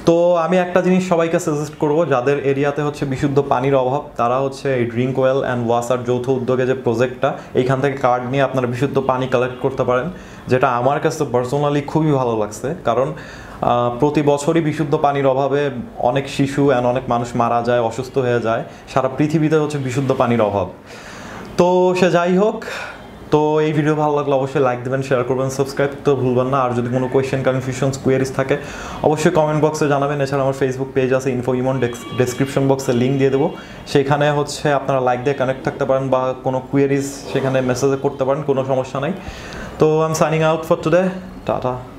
তো আমি একটা জিনিস সবাইকে সাজেস্ট করব, যাদের এরিয়াতে হচ্ছে বিশুদ্ধ পানির অভাব, তারা হচ্ছে এই ড্রিঙ্কওয়েল অ্যান্ড ওয়াসার যৌথ উদ্যোগে যে প্রজেক্টটা, এইখান থেকে কার্ড নিয়ে আপনারা বিশুদ্ধ পানি কালেক্ট করতে পারেন, যেটা আমার কাছে পার্সোনালি খুবই ভালো লাগছে। কারণ প্রতি বছরই বিশুদ্ধ পানির অভাবে অনেক শিশু অ্যান্ড অনেক মানুষ মারা যায়, অসুস্থ হয়ে যায়। সারা পৃথিবীতে হচ্ছে বিশুদ্ধ পানির অভাব। তো সে যাই হোক, তো এই ভিডিও ভালো লাগলে অবশ্যই লাইক দেবেন, শেয়ার করবেন, সাবস্ক্রাইব করতে ভুলবেন না। আর যদি কোনো কোয়েশ্চেন, কনফিউশনস, কোয়েরিজ থাকে অবশ্যই কমেন্ট বক্সে জানাবেন। এছাড়া আমার ফেসবুক পেজ আছে, ইনফো ইমন, ডেসক্রিপশন বক্সে লিঙ্ক দিয়ে দেবো, সেখানে হচ্ছে আপনারা লাইক দিয়ে কানেক্ট থাকতে পারেন বা কোনো কোয়েরিজ সেখানে মেসেজে করতে পারেন, কোনো সমস্যা নাই। তো I am signing out for today, tata.